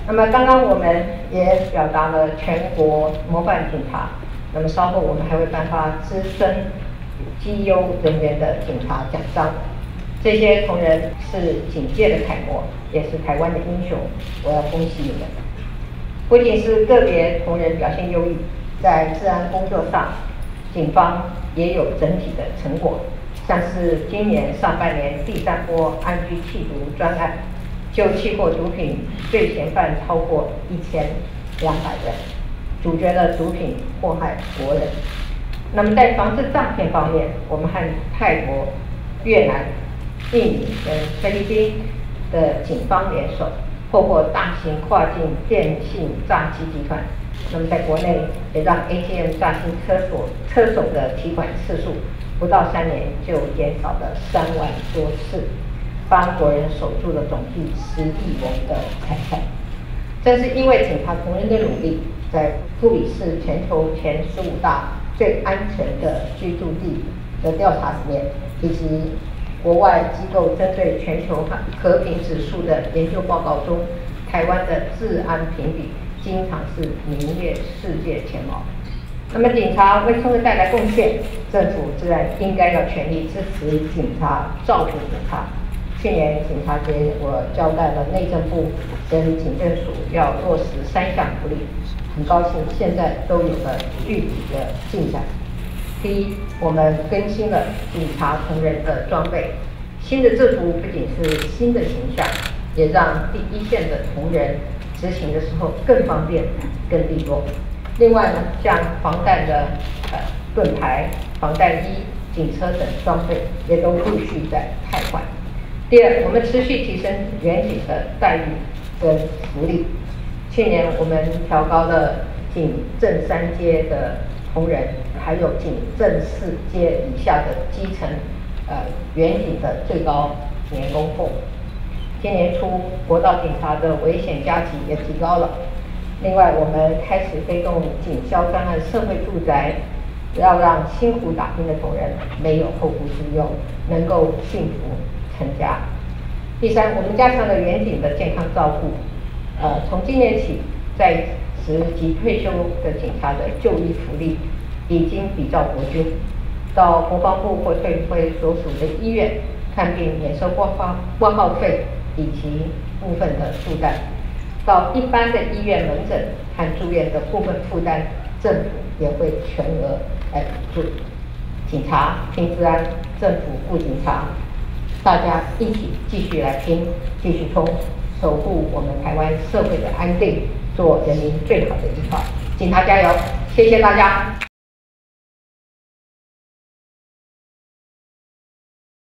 那么刚刚我们也表达了全国模范警察，那么稍后我们还会颁发资深绩优人员的警察奖章。这些同仁是警界的楷模，也是台湾的英雄，我要恭喜你们。不仅是个别同仁表现优异，在治安工作上，警方也有整体的成果，像是今年上半年第3波安居缉毒专案，就缉获毒品罪嫌犯超过1200人，阻绝了毒品祸害国人。那么在防治诈骗方面，我们和泰国、越南、印尼跟菲律宾的警方联手，破获大型跨境电信诈欺集团。那么在国内也让 ATM 诈欺车手的提款次数不到3年就减少了3万多次，帮国人守住了总计10亿元的财产。正是因为警察同仁的努力，在富比士全球前15大最安全的居住地的调查里面，以及国外机构针对全球和平指数的研究报告中，台湾的治安评比经常是名列世界前茅。那么警察为社会带来贡献，政府自然应该要全力支持警察，照顾警察。去年警察节，我交代了内政部跟警政署要落实3项福利，很高兴现在都有了具体的进展。第一，我们更新了警察同仁的装备，新的制服不仅是新的形象，也让第一线的同仁执行的时候更方便、更利落。另外呢，像防弹的盾牌、防弹衣、警车等装备也都陆续在汰换。第二，我们持续提升员警的待遇跟福利。去年我们调高了警政3阶的同仁，还有警政4阶以下的基层员警的最高年工俸。今年初，国道警察的危险加级也提高了。另外，我们开始推动警消专案社会住宅，要让辛苦打拼的同仁没有后顾之忧，能够幸福成家。第三，我们加强了员警的健康照顾。从今年起，在职及退休的警察的就医福利已经比照国军，到国防部或退伍会所属的医院看病免收挂号费以及部分的负担，到一般的医院门诊和住院的部分负担，政府也会全额来补助。警察拼治安，政府顾警察，大家一起继续来拼，继续冲，守护我们台湾社会的安定，做人民最好的依靠。警察加油！谢谢大家。